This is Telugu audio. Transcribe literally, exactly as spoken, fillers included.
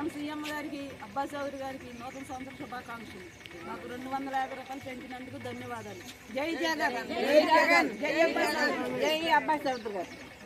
సీఎం గారికి అబ్బాస్ చౌదరి గారికి నూతన సంవత్సర శుభాకాంక్షలు. మాకు రెండు వందల యాభై రూపాయలు పెంచినందుకు ధన్యవాదాలు. జై జగన్, జై జగన్, జై అబ్బాస్ చౌదరి గారు.